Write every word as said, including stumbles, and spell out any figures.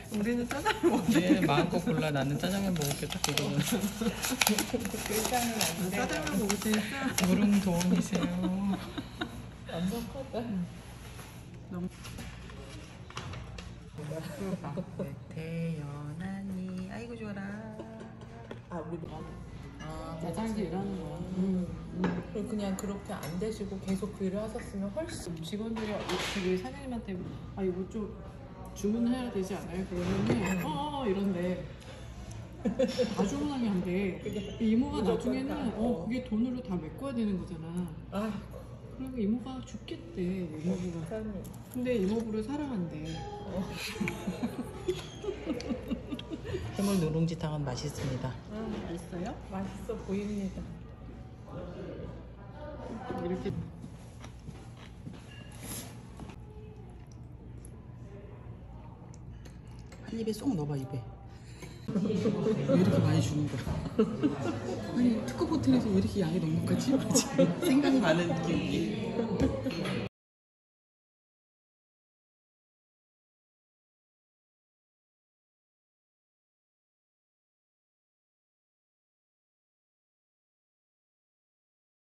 우리는 짜장면 먹는데. 얘 마음껏 골라. 나는 짜장면 먹었겠다. 그거는. 일단은 안 돼. 짜장면 먹을 테니까. 무릉 도움이세요. 완벽하다. 너무 태연하니 아이고 좋아라. 아 우리 뭐 아, 짜장면 일하는 거야. 음, 음. 그리고 그냥 그렇게 안 되시고 계속 그 일을 하셨으면 훨씬 직원들이 되게 사장님한테 아 이거 좀 주문해야 되지 않아요? 그러면은 어, 어 이런데 다 주문하게 한대. 이모가 나중에는 어 그게 돈으로 다 메꿔야 되는 거잖아. 아 그러니까 이모가 죽겠대. 이모부가. 사장님 근데 이모부를 사랑한대. 해물 누룽지탕은 맛있습니다. 아, 맛있어요? 맛있어 보입니다. 이렇게 한 입에 쏙 넣어봐 입에. 왜 이렇게 많이 주는 거야? 아니 특급 호텔에서 왜 이렇게 양이 넉넉하지? 생각이 많은 기분이.